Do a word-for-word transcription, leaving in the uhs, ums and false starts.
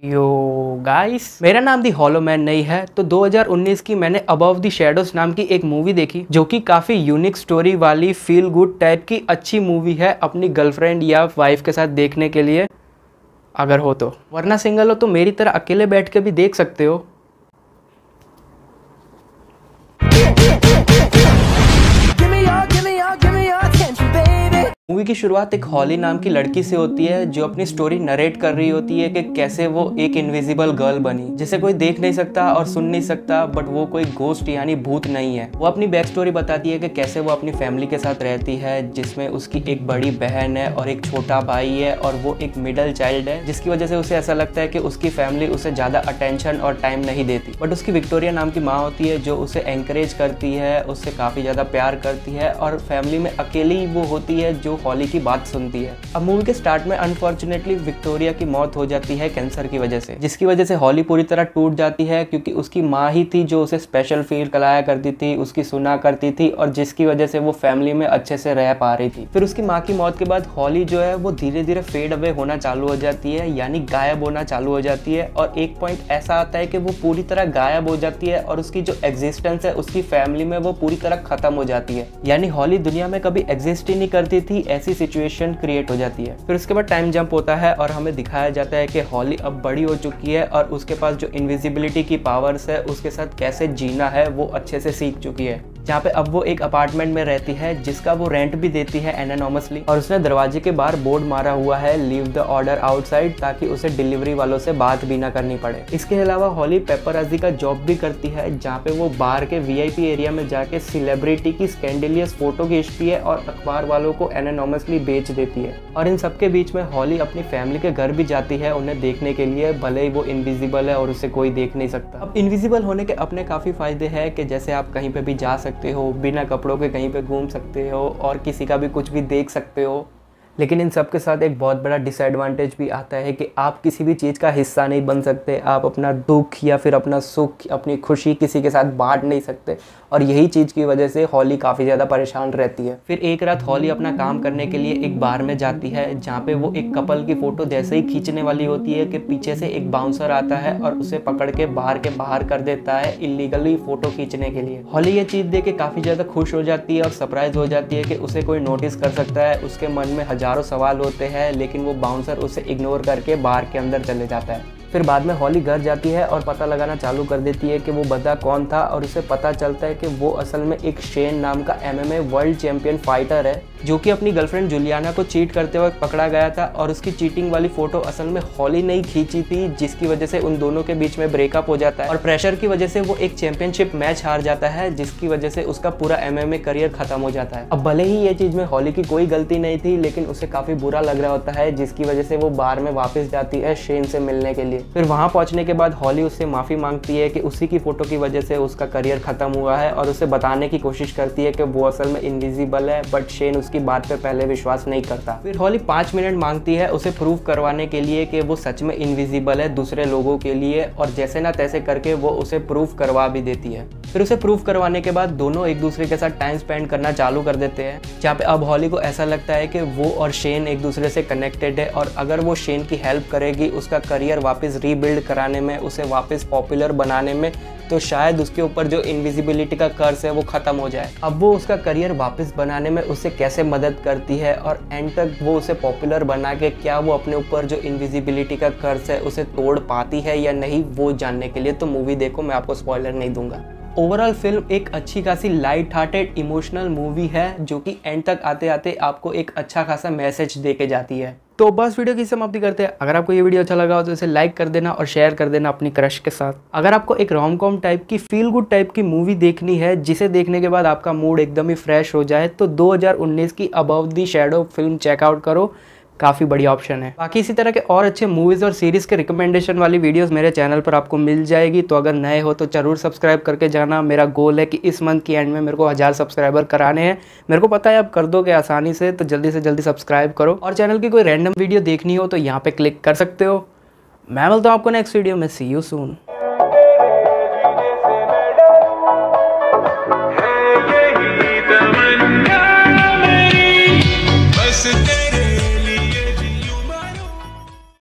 Yo guys, मेरा नाम दी hollow man नहीं है तो दो हज़ार उन्नीस की मैंने अबव द शैडोज नाम की एक मूवी देखी जो कि काफी यूनिक स्टोरी वाली फील गुड टाइप की अच्छी मूवी है अपनी गर्लफ्रेंड या वाइफ के साथ देखने के लिए, अगर हो तो। वरना सिंगल हो तो मेरी तरह अकेले बैठ के भी देख सकते हो। मूवी की शुरुआत एक हॉली नाम की लड़की से होती है जो अपनी स्टोरी नरेट कर रही होती है कि कैसे वो एक इनविजिबल गर्ल बनी जिसे कोई देख नहीं सकता और सुन नहीं सकता, बट वो कोई घोस्ट यानी भूत नहीं है। वो अपनी बैक स्टोरी बताती है कि कैसे वो अपनी फैमिली के साथ रहती है जिसमें उसकी एक बड़ी बहन है और एक छोटा भाई है और वो एक मिडल चाइल्ड है, जिसकी वजह से उसे ऐसा लगता है कि उसकी फैमिली उसे ज्यादा अटेंशन और टाइम नहीं देती। बट उसकी विक्टोरिया नाम की माँ होती है जो उसे एंकरेज करती है, उससे काफी ज्यादा प्यार करती है और फैमिली में अकेली वो होती है जो हॉली की बात सुनती है। अब मूवी के स्टार्ट में अनफॉर्चुनेटली विक्टोरिया की मौत हो जाती है कैंसर की वजह से, जिसकी वजह से हॉली पूरी तरह टूट जाती है क्योंकि उसकी माँ ही थी जो उसे स्पेशल फील कराया करती थी, उसकी सुना करती थी और जिसकी वजह से वो फैमिली में अच्छे से रह पा रही थी। फिर उसकी माँ की मौत के बाद हॉली जो है वो धीरे धीरे फेड अवे होना चालू हो जाती है, यानी गायब होना चालू हो जाती है और एक पॉइंट ऐसा आता है कि वो पूरी तरह गायब हो जाती है और उसकी जो एग्जिस्टेंस है उसकी फैमिली में वो पूरी तरह खत्म हो जाती है, यानी हॉली दुनिया में कभी एग्जिस्ट ही नहीं करती थी, ऐसी सिचुएशन क्रिएट हो जाती है। फिर उसके बाद टाइम जंप होता है और हमें दिखाया जाता है कि हॉली अब बड़ी हो चुकी है और उसके पास जो इनविजिबिलिटी की पावर्स है उसके साथ कैसे जीना है वो अच्छे से सीख चुकी है, जहाँ पे अब वो एक अपार्टमेंट में रहती है जिसका वो रेंट भी देती है एनोनिमसली और उसने दरवाजे के बाहर बोर्ड मारा हुआ है लीव द ऑर्डर आउटसाइड, ताकि उसे डिलीवरी वालों से बात भी ना करनी पड़े। इसके अलावा हॉली पेपराजी का जॉब भी करती है जहाँ पे वो बाहर के वीआईपी एरिया में जाके सेलिब्रिटी की स्कैंडेलियस फोटो खींचती है और अखबार वालों को एनोनिमसली बेच देती है। और इन सबके बीच में हॉली अपनी फैमिली के घर भी जाती है उन्हें देखने के लिए, भले ही वो इनविजिबल है और उसे कोई देख नहीं सकता। अब इनविजिबल होने के अपने काफी फायदे हैं कि जैसे आप कहीं पे भी जा सकते हो, बिना कपड़ों के कहीं पे घूम सकते हो और किसी का भी कुछ भी देख सकते हो, लेकिन इन सब के साथ एक बहुत बड़ा डिसएडवांटेज भी आता है कि आप किसी भी चीज़ का हिस्सा नहीं बन सकते, आप अपना दुख या फिर अपना सुख, अपनी खुशी किसी के साथ बांट नहीं सकते और यही चीज़ की वजह से हॉली काफ़ी ज़्यादा परेशान रहती है। फिर एक रात हॉली अपना काम करने के लिए एक बार में जाती है जहाँ पे वो एक कपल की फ़ोटो जैसे ही खींचने वाली होती है कि पीछे से एक बाउंसर आता है और उसे पकड़ के बाहर के बाहर कर देता है इलीगली फ़ोटो खींचने के लिए। हॉली ये चीज़ देख के काफ़ी ज़्यादा खुश हो जाती है और सरप्राइज हो जाती है कि उसे कोई नोटिस कर सकता है। उसके मन में हजारों सवाल होते हैं लेकिन वो बाउंसर उसे इग्नोर करके बाहर के अंदर चले जाता है। फिर बाद में हॉली घर जाती है और पता लगाना चालू कर देती है कि वो बंदा कौन था और उसे पता चलता है कि वो असल में एक शेन नाम का एमएमए वर्ल्ड चैंपियन फाइटर है जो कि अपनी गर्लफ्रेंड जुलियाना को चीट करते वक्त पकड़ा गया था और उसकी चीटिंग वाली फोटो असल में हॉली नहीं खींची थी, जिसकी वजह से उन दोनों के बीच में ब्रेकअप हो जाता है और प्रेशर की वजह से वो एक चैंपियनशिप मैच हार जाता है जिसकी वजह से उसका पूरा एमएमए करियर खत्म हो जाता है। अब भले ही ये चीज में हॉली की कोई गलती नहीं थी लेकिन उसे काफी बुरा लग रहा होता है, जिसकी वजह से वो बार में वापस जाती है शेन से मिलने के लिए। फिर वहां पहुंचने के बाद हॉली उससे माफी मांगती है कि उसी की फोटो की वजह से उसका करियर खत्म हुआ है और उसे बताने की कोशिश करती है कि वो असल में इनविजिबल है, बट शेन उसकी बात पे पहले विश्वास नहीं करता। फिर हॉली पांच मिनट मांगती है उसे प्रूव करवाने के लिए कि वो सच में इनविजिबल है दूसरे लोगों के लिए और जैसे ना तैसे करके वो उसे प्रूव करवा भी देती है। फिर उसे प्रूव करवाने के बाद दोनों एक दूसरे के साथ टाइम स्पेंड करना चालू कर देते हैं, जहाँ पे अब हॉली को ऐसा लगता है कि वो और शेन एक दूसरे से कनेक्टेड है और अगर वो शेन की हेल्प करेगी उसका करियर वापस रीबिल्ड कराने में, उसे वापस पॉपुलर बनाने में, तो शायद उसके ऊपर जो इनविजिबिलिटी का कर्ज है वो खत्म हो जाए। अब वो उसका करियर वापस बनाने में उससे कैसे मदद करती है और एंड तक वो उसे पॉपुलर बना के क्या वो अपने ऊपर जो इनविजिबिलिटी का कर्ज है उसे तोड़ पाती है या नहीं, वो जानने के लिए तो मूवी देखो, मैं आपको स्पॉइलर नहीं दूंगा। ओवरऑल फिल्म एक अच्छी खासी लाइट हार्टेड इमोशनल मूवी है जो कि एंड तक आते आते आपको एक अच्छा खासा मैसेज दे के जाती है। तो बस वीडियो की समाप्ति करते हैं। अगर आपको ये वीडियो अच्छा लगा हो तो इसे लाइक कर देना और शेयर कर देना अपनी क्रश के साथ। अगर आपको एक रोम कॉम टाइप की फील गुड टाइप की मूवी देखनी है जिसे देखने के बाद आपका मूड एकदम ही फ्रेश हो जाए तो दो हज़ार उन्नीस की above the shadow film check out करो, काफ़ी बढ़िया ऑप्शन है। बाकी इसी तरह के और अच्छे मूवीज़ और सीरीज़ के रिकमेंडेशन वाली वीडियोस मेरे चैनल पर आपको मिल जाएगी, तो अगर नए हो तो ज़रूर सब्सक्राइब करके जाना। मेरा गोल है कि इस मंथ की एंड में मेरे को हज़ार सब्सक्राइबर कराने हैं। मेरे को पता है आप कर दोगे आसानी से, तो जल्दी से जल्दी सब्सक्राइब करो और चैनल की कोई रैंडम वीडियो देखनी हो तो यहाँ पर क्लिक कर सकते हो। मैं मिलता हूँ आपको नेक्स्ट वीडियो में। See you soon.